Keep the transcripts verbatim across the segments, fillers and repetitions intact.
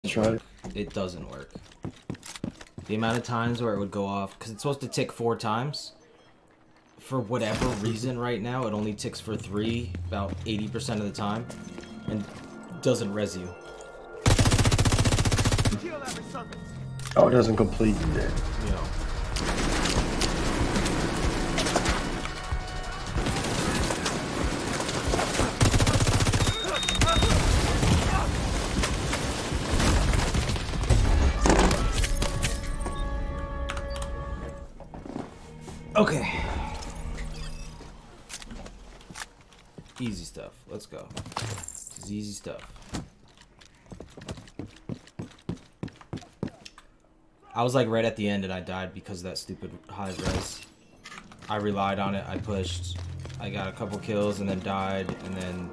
Try. It doesn't work. The amount of times where it would go off, because it's supposed to tick four times. For whatever reason right now, it only ticks for three, about eighty percent of the time, and doesn't res you. Oh, it doesn't complete yet. Yeah. Okay. Easy stuff. Let's go. This is easy stuff. I was like right at the end and I died because of that stupid high res. I relied on it. I pushed. I got a couple kills and then died and then...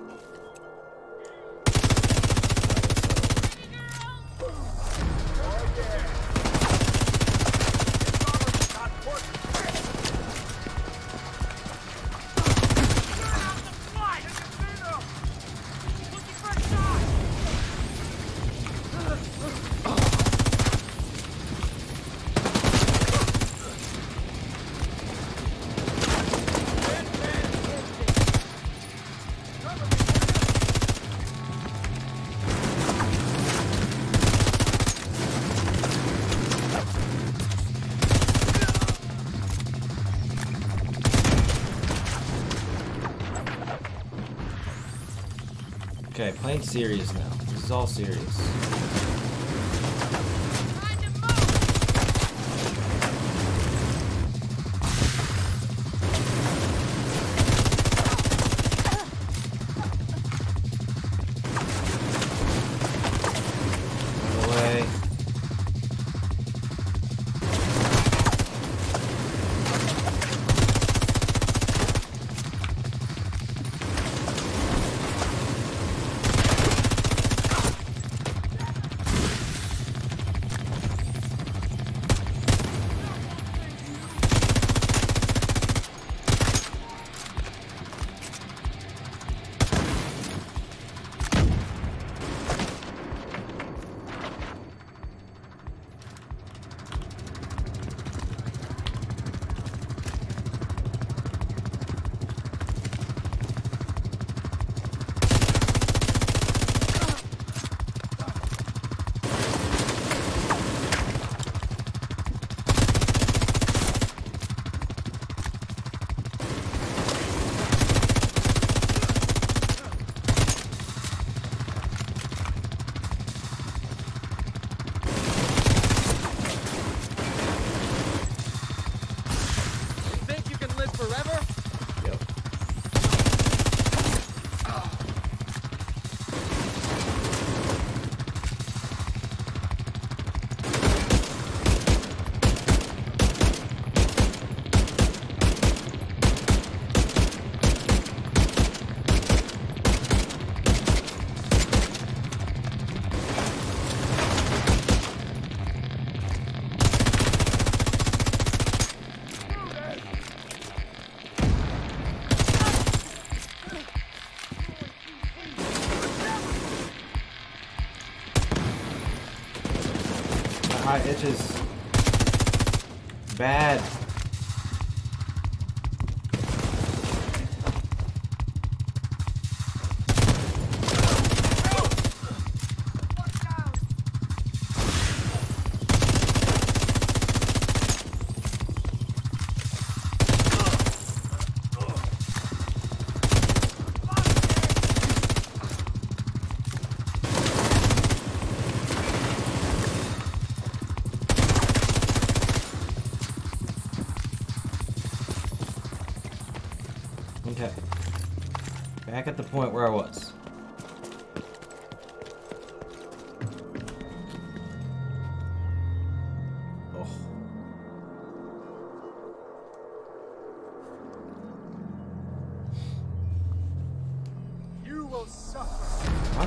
Okay, playing serious now. This is all serious. Run away. My eye itches. Bad. Okay. Back at the point where I was. Oh. You will suffer. What?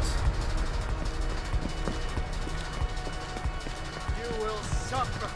You will suffer.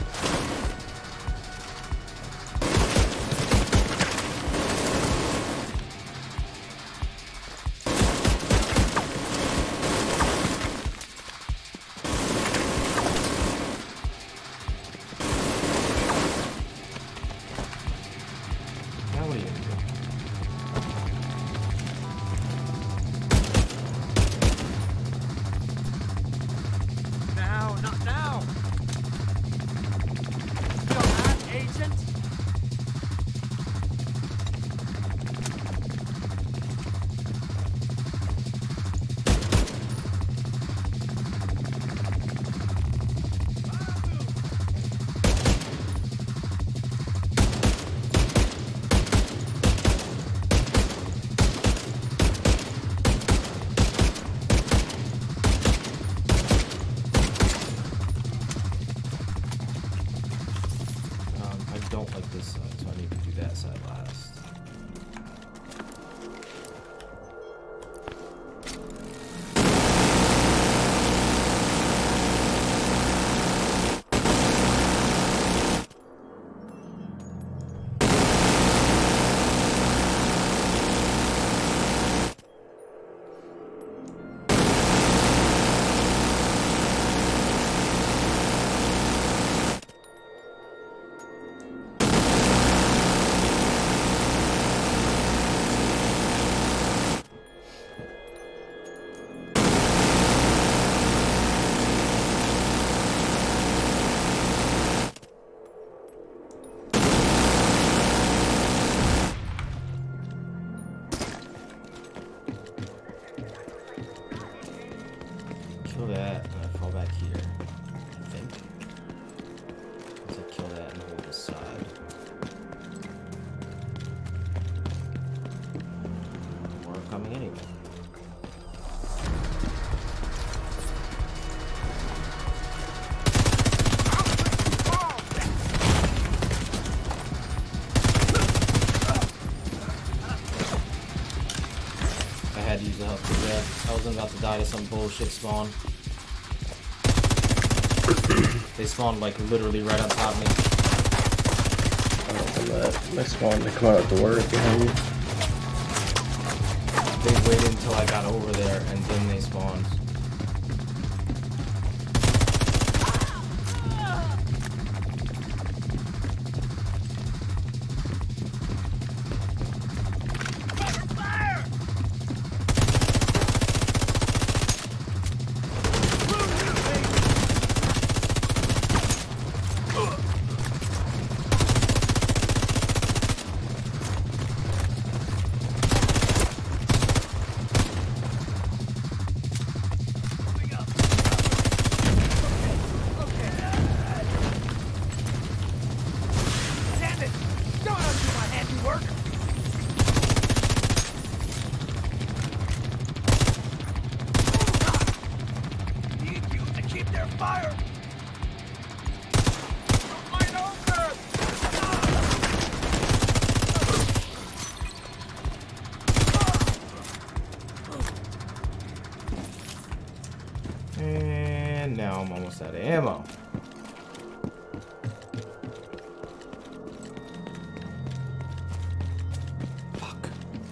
don't like this side, so I need to do that side last. Kill that, and I fall back here. I think. Once I kill that and hold this side. More coming anyway. I had to use the health for that. I wasn't about to die to some bullshit spawn. They spawned like literally right on top of me. Oh, that next spawn, they come out at the word behind you. They waited until I got over there and then they spawned. And now I'm almost out of ammo. Fuck.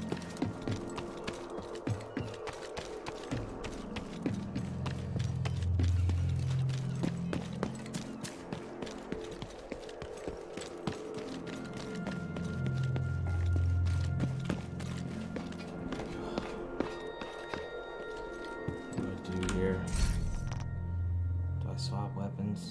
What do I do here? Do I swap weapons?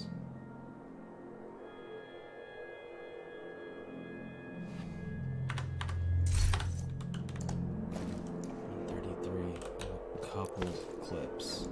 thirty-three. A couple clips.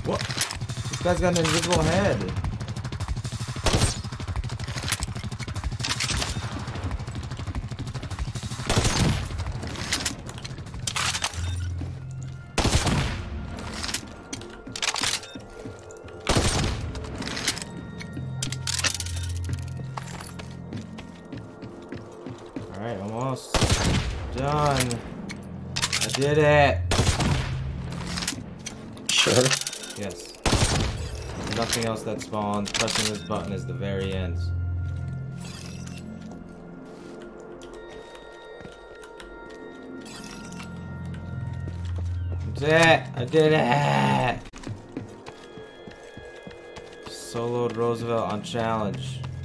What? This guy's got an invisible head. Alright, almost done. I did it. Sure. Yes. There's nothing else that spawns. Pressing this button is the very end. I did it! I did it! Soloed Roosevelt on challenge.